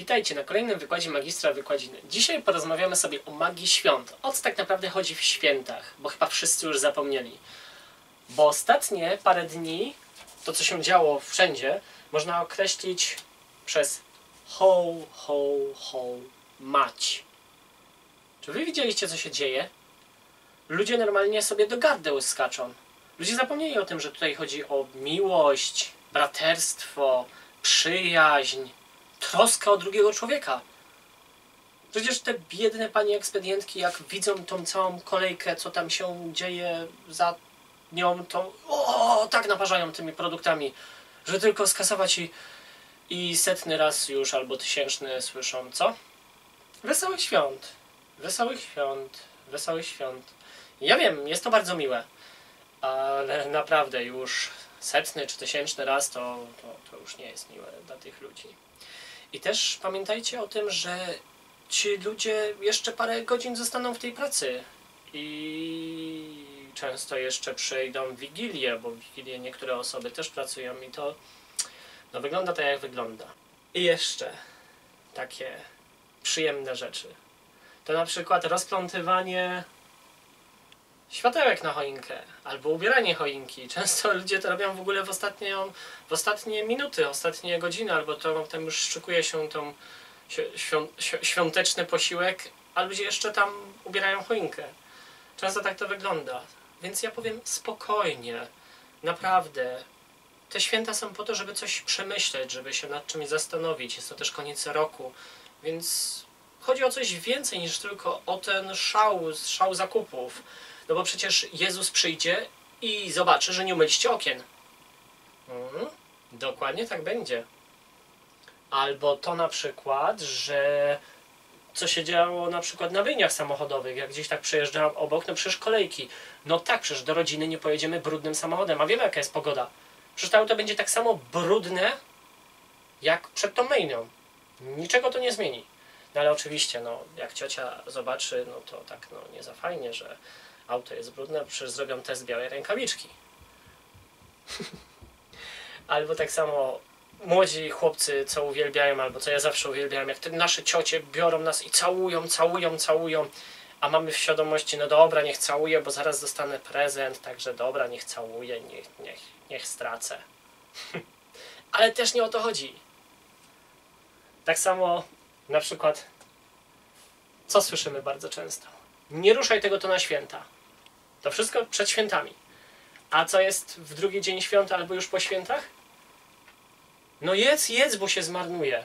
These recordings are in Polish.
Witajcie na kolejnym wykładzie magistra wykładziny. Dzisiaj porozmawiamy sobie o magii świąt. O co tak naprawdę chodzi w świętach, bo chyba wszyscy już zapomnieli. Bo ostatnie parę dni, to co się działo wszędzie, można określić przez ho, ho, ho, mać. Czy wy widzieliście, co się dzieje? Ludzie normalnie sobie do gardeł skaczą. Ludzie zapomnieli o tym, że tutaj chodzi o miłość, braterstwo, przyjaźń, troska o drugiego człowieka. Przecież te biedne panie ekspedientki, jak widzą tą całą kolejkę, co tam się dzieje za nią, to tak naparzają tymi produktami, że tylko skasować i setny raz już, albo tysięczny słyszą, co? Wesołych świąt, wesołych świąt, wesołych świąt. Ja wiem, jest to bardzo miłe, ale naprawdę już setny czy tysięczny raz to już nie jest miłe dla tych ludzi. I też pamiętajcie o tym, że ci ludzie jeszcze parę godzin zostaną w tej pracy i często jeszcze przejdą Wigilię, bo w Wigilię niektóre osoby też pracują i to wygląda tak, jak wygląda. I jeszcze takie przyjemne rzeczy. To na przykład rozplątywanie światełek na choinkę, albo ubieranie choinki. Często ludzie to robią w ogóle w ostatnie minuty, ostatnie godziny, albo tam już szykuje się tą świąteczny posiłek, a ludzie jeszcze tam ubierają choinkę. Często tak to wygląda. Więc ja powiem spokojnie, naprawdę. Te święta są po to, żeby coś przemyśleć, żeby się nad czymś zastanowić. Jest to też koniec roku, więc chodzi o coś więcej niż tylko o ten szał zakupów. No bo przecież Jezus przyjdzie i zobaczy, że nie umyliście okien. Dokładnie tak będzie. Albo to na przykład, że co się działo na przykład na wyjniach samochodowych, jak gdzieś tak przejeżdżałem obok, no przecież kolejki. No tak, przecież do rodziny nie pojedziemy brudnym samochodem, a wiemy jaka jest pogoda. Przecież to auto będzie tak samo brudne, jak przed tą myjnią. Niczego to nie zmieni. No ale oczywiście, no jak ciocia zobaczy, no to tak nie za fajnie, że auto jest brudne, przecież zrobią test białej rękawiczki. Albo tak samo młodzi chłopcy, co uwielbiają, albo co ja zawsze uwielbiałem, jak te nasze ciocie biorą nas i całują, a mamy w świadomości, no dobra, niech całuje, bo zaraz dostanę prezent, także dobra, niech całuje, niech stracę. Ale też nie o to chodzi. Tak samo na przykład, co słyszymy bardzo często? Nie ruszaj tego to na święta. To wszystko przed świętami. A co jest w drugi dzień świąt albo już po świętach? No jedz, bo się zmarnuje.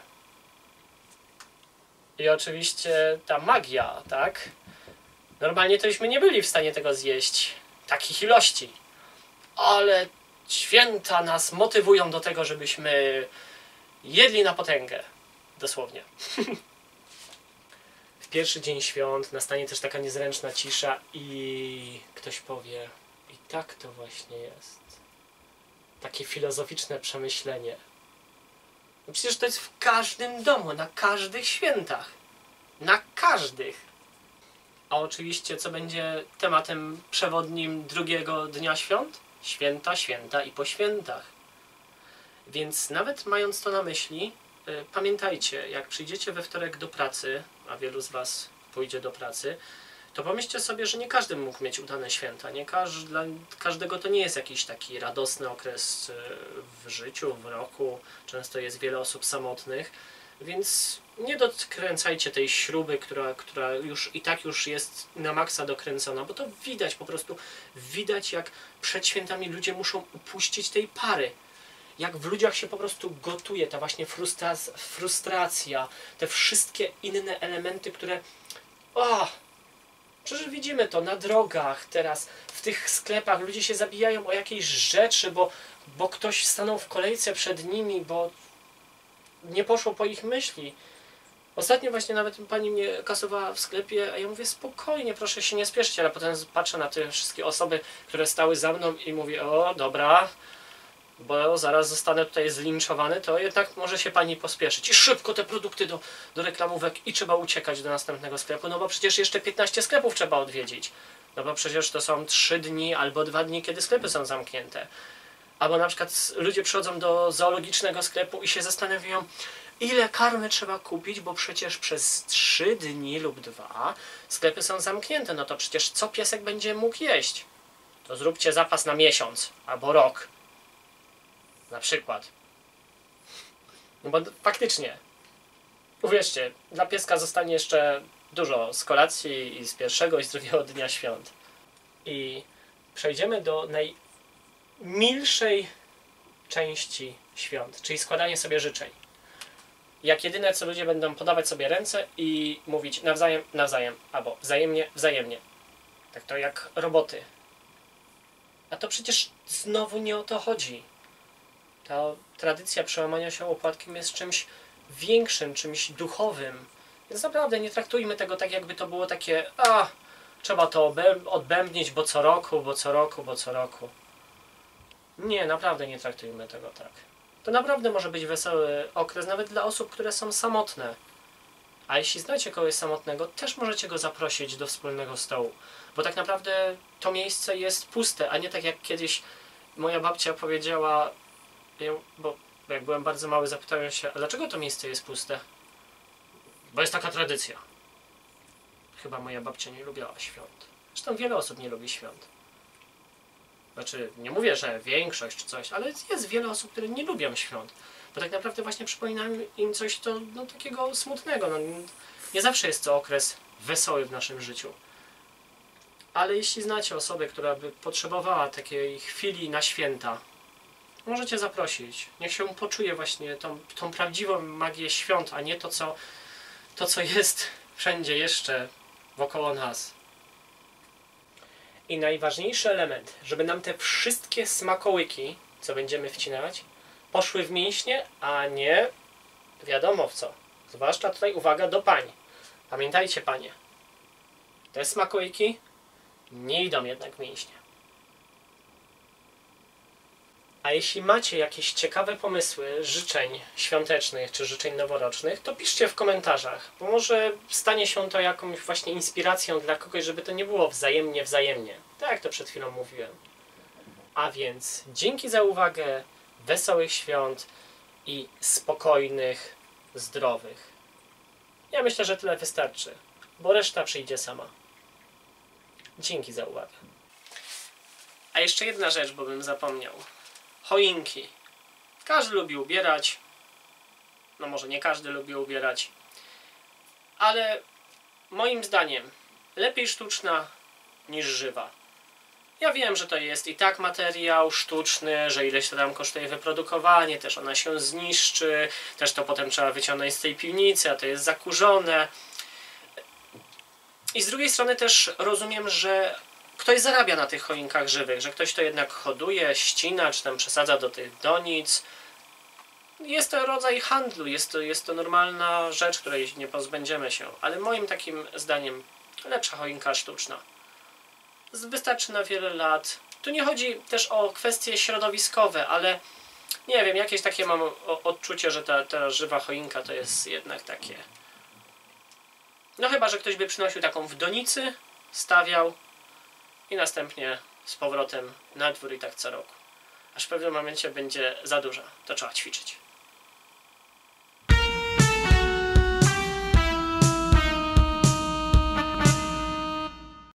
I oczywiście ta magia, tak? Normalnie to byśmy nie byli w stanie tego zjeść. Takich ilości. Ale święta nas motywują do tego, żebyśmy jedli na potęgę. Dosłownie. W pierwszy dzień świąt nastanie też taka niezręczna cisza i ktoś powie, i tak to właśnie jest. Takie filozoficzne przemyślenie. No przecież to jest w każdym domu, na każdych świętach. Na każdych. A oczywiście co będzie tematem przewodnim drugiego dnia świąt? Święta, święta i po świętach. Więc nawet mając to na myśli, pamiętajcie, jak przyjdziecie we wtorek do pracy, a wielu z was pójdzie do pracy, to pomyślcie sobie, że nie każdy mógł mieć udane święta. Dla każdego to nie jest jakiś taki radosny okres w życiu, w roku. Często jest wiele osób samotnych, więc nie dokręcajcie tej śruby, która już jest na maksa dokręcona, bo to widać po prostu, jak przed świętami ludzie muszą upuścić tej pary. Jak w ludziach się po prostu gotuje ta właśnie frustracja, te wszystkie inne elementy, które... Przecież widzimy to na drogach teraz, w tych sklepach. Ludzie się zabijają o jakieś rzeczy, bo ktoś stanął w kolejce przed nimi, bo nie poszło po ich myśli. Ostatnio właśnie nawet pani mnie kasowała w sklepie, a ja mówię, spokojnie, proszę się nie spieszyć, ale potem patrzę na te wszystkie osoby, które stały za mną i mówię, o dobra, bo zaraz zostanę tutaj zlinczowany, to jednak może się pani pospieszyć. I szybko te produkty do reklamówek i trzeba uciekać do następnego sklepu, no bo przecież jeszcze 15 sklepów trzeba odwiedzić. No bo przecież to są 3 dni albo 2 dni, kiedy sklepy są zamknięte. Albo na przykład ludzie przychodzą do zoologicznego sklepu i się zastanawiają, ile karmy trzeba kupić, bo przecież przez 3 dni lub 2 sklepy są zamknięte. No to przecież co piesek będzie mógł jeść? To zróbcie zapas na miesiąc albo rok. Na przykład. No bo faktycznie, uwierzcie, dla pieska zostanie jeszcze dużo z kolacji i z pierwszego i z drugiego dnia świąt. I przejdziemy do najmilszej części świąt, czyli składanie sobie życzeń. Jak jedyne co ludzie będą podawać sobie ręce i mówić nawzajem, nawzajem, albo wzajemnie, wzajemnie. Tak to jak roboty. A to przecież znowu nie o to chodzi. Ta tradycja przełamania się opłatkiem jest czymś większym, czymś duchowym. Więc naprawdę nie traktujmy tego tak, jakby to było takie trzeba to odbębnić, bo co roku, bo co roku, bo co roku. Nie, naprawdę nie traktujmy tego tak. To naprawdę może być wesoły okres, nawet dla osób, które są samotne. A jeśli znacie kogoś samotnego, też możecie go zaprosić do wspólnego stołu. Bo tak naprawdę to miejsce jest puste, a nie tak jak kiedyś moja babcia powiedziała, bo jak byłem bardzo mały, zapytałem się, a dlaczego to miejsce jest puste? Bo jest taka tradycja. Chyba moja babcia nie lubiła świąt. Zresztą wiele osób nie lubi świąt. Znaczy, nie mówię, że większość czy coś, ale jest wiele osób, które nie lubią świąt. Bo tak naprawdę właśnie przypominam im coś takiego smutnego. Nie zawsze jest to okres wesoły w naszym życiu. Ale jeśli znacie osobę, która by potrzebowała takiej chwili na święta, możecie zaprosić. Niech się poczuje właśnie tą prawdziwą magię świąt, a nie to, co jest wszędzie jeszcze wokoło nas. I najważniejszy element, żeby nam te wszystkie smakołyki, co będziemy wcinać, poszły w mięśnie, a nie wiadomo w co. Zwłaszcza tutaj uwaga do pań. Pamiętajcie, panie, te smakołyki nie idą jednak w mięśnie. A jeśli macie jakieś ciekawe pomysły życzeń świątecznych czy życzeń noworocznych, to piszcie w komentarzach, bo może stanie się to jakąś właśnie inspiracją dla kogoś, żeby to nie było wzajemnie, wzajemnie. Tak jak to przed chwilą mówiłem. A więc dzięki za uwagę, wesołych świąt i spokojnych, zdrowych. Ja myślę, że tyle wystarczy, bo reszta przyjdzie sama. Dzięki za uwagę. A jeszcze jedna rzecz, bo bym zapomniał. Choinki. Każdy lubi ubierać. No może nie każdy lubi ubierać. Ale moim zdaniem lepiej sztuczna niż żywa. Ja wiem, że to jest i tak materiał sztuczny, że ileś to tam kosztuje wyprodukowanie, też ona się zniszczy, też to potem trzeba wyciągnąć z tej piwnicy, a to jest zakurzone. I z drugiej strony też rozumiem, że ktoś zarabia na tych choinkach żywych, że ktoś to jednak hoduje, ścina, czy tam przesadza do tych donic. Jest to rodzaj handlu, jest to normalna rzecz, której nie pozbędziemy się, ale moim takim zdaniem lepsza choinka sztuczna. Wystarczy na wiele lat. Tu nie chodzi też o kwestie środowiskowe, ale nie wiem, jakieś takie mam odczucie, że ta żywa choinka to jest jednak takie... No chyba, że ktoś by przynosił taką w donicy, stawiał i następnie z powrotem na dwór i tak co roku. Aż w pewnym momencie będzie za duża. To trzeba ćwiczyć.